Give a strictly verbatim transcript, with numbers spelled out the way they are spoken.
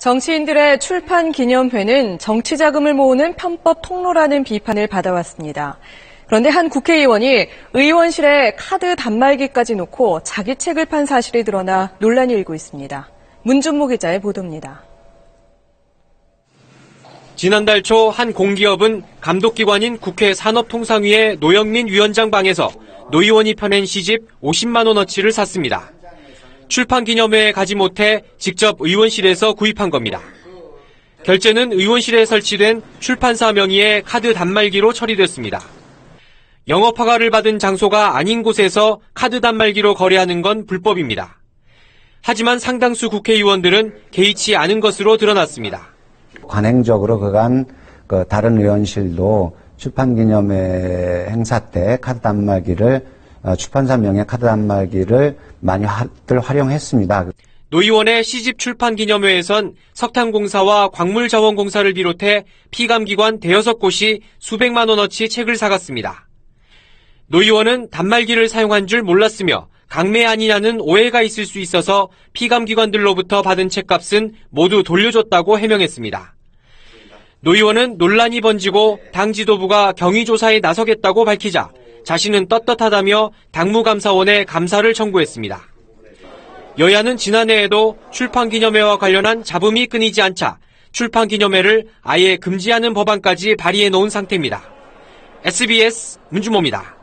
정치인들의 출판 기념회는 정치 자금을 모으는 편법 통로라는 비판을 받아왔습니다. 그런데 한 국회의원이 의원실에 카드 단말기까지 놓고 자기 책을 판 사실이 드러나 논란이 일고 있습니다. 문준모 기자의 보도입니다. 지난달 초 한 공기업은 감독기관인 국회 산업통상위의 노영민 위원장 방에서 노 의원이 펴낸 시집 오십만 원어치를 샀습니다. 출판 기념회에 가지 못해 직접 의원실에서 구입한 겁니다. 결제는 의원실에 설치된 출판사 명의의 카드 단말기로 처리됐습니다. 영업 허가를 받은 장소가 아닌 곳에서 카드 단말기로 거래하는 건 불법입니다. 하지만 상당수 국회의원들은 개의치 않은 것으로 드러났습니다. 관행적으로 그간 그 다른 의원실도 출판기념회 행사 때 카드 단말기를 출판사 명의 카드 단말기를 많이들 활용했습니다. 노 의원의 시집 출판 기념회에선 석탄공사와 광물자원공사를 비롯해 피감기관 대여섯 곳이 수백만 원어치 책을 사갔습니다. 노 의원은 단말기를 사용한 줄 몰랐으며 강매 아니냐는 오해가 있을 수 있어서 피감기관들로부터 받은 책값은 모두 돌려줬다고 해명했습니다. 노 의원은 논란이 번지고 당 지도부가 경위조사에 나서겠다고 밝히자 자신은 떳떳하다며 당무감사원에 감사를 청구했습니다. 여야는 지난해에도 출판기념회와 관련한 잡음이 끊이지 않자 출판기념회를 아예 금지하는 법안까지 발의해 놓은 상태입니다. 에스비에스 문준모입니다.